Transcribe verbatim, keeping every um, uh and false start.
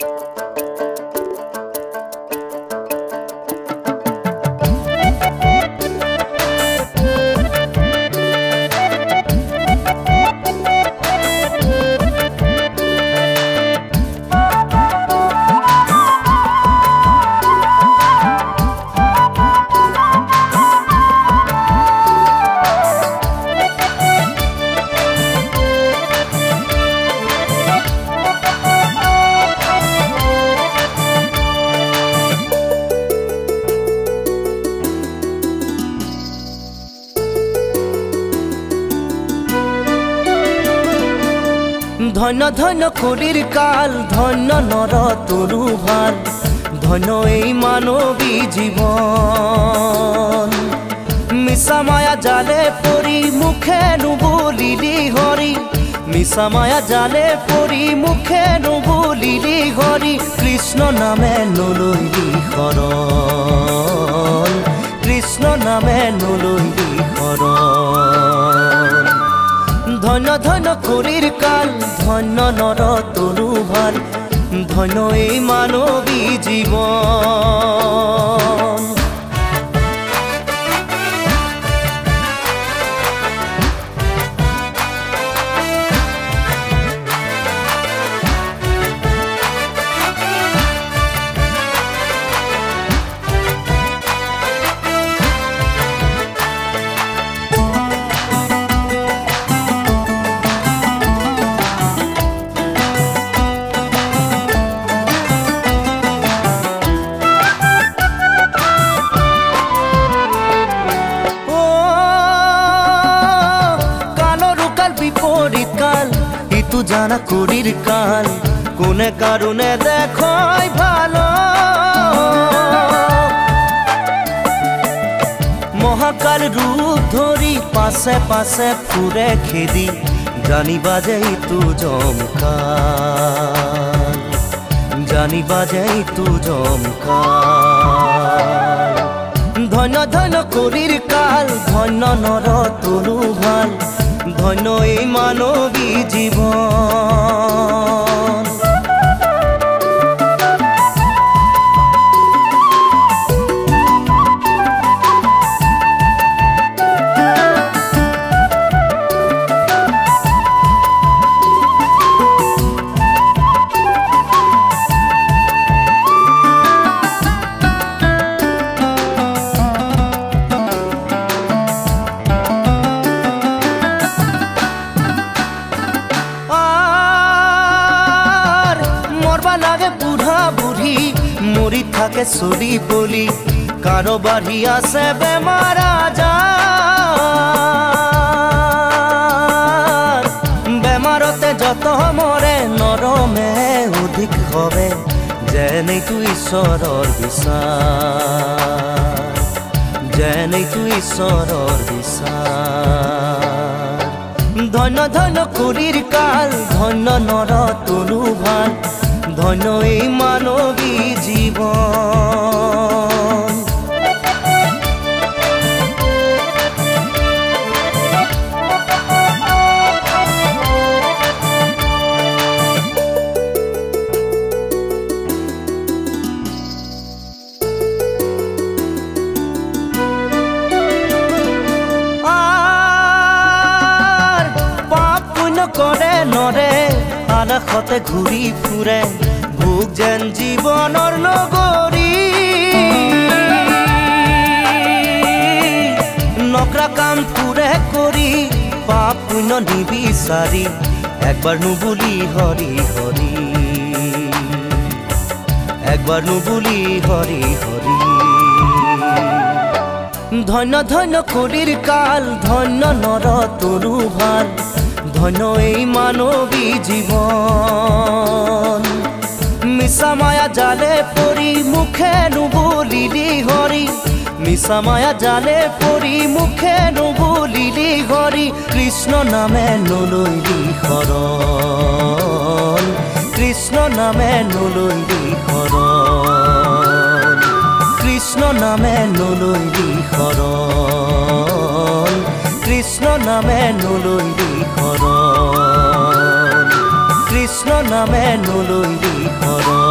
धन्य धन्य कलिर काल धन्य नर तरु भाल धन्य এই मानवी जीवन मिसा माया जाले परी मुखे नुबुलिली हरि मिसा माया जाले परी मुखे नुबुलिली हरि कृष्ण नामे नलैली शरण कृष्ण नामे नलैली शरण धन्य धन्य कलिर काल धन्य नर तरु भाल धन्य এই मानवी जीवन जाना कलिर काल कोने कारुणे देखोय भालो महाकाल रूप धरी पासे पासे फुरे खेदी जानी बाजे तू जमकाल जानी बाजे तू जमकाल धन्य धन्य कलिर काल धन्य नर तरु भाल धन्य এই मानवी जीवन मरी थाके चली बलि कारो बाढ़ी आसे बेमार आजार बेमारते जत मरे नरमे अधिक हबे जेने तू ईश्वरर विचार जेने तू ईश्वरर विचार धन्य धन्य कलिर काल धन्य नर तरु भाल धन्य এই मानवी जीवन আর পাপ পুণ্য করে নরে আলাখতে ঘুরি ফুরে ভোগ যেন জীবনৰ নগৰী নকৰা কাম পুৰে কৰি পাপ পুণ্য নিবিচাৰি একবাৰ নুবুলি হৰি হৰি একবাৰ নুবুলি হৰি হৰি ধন্য ধন্য কলিৰ কাল ধন্য নৰ তরু ভাল ধন্য এই মানৱী জীৱন मिसा माया जाले परी मुखे नुबुलिली हरि मिसा माया जाले परी मुखे नुबुलिली हरि कृष्ण नामे नलैली शरण कृष्ण नामे नलैली शरण कृष्ण नामे नलैली शरण कृष्ण नामे नलैली शरण कृष्ण नामे नलैली शरण।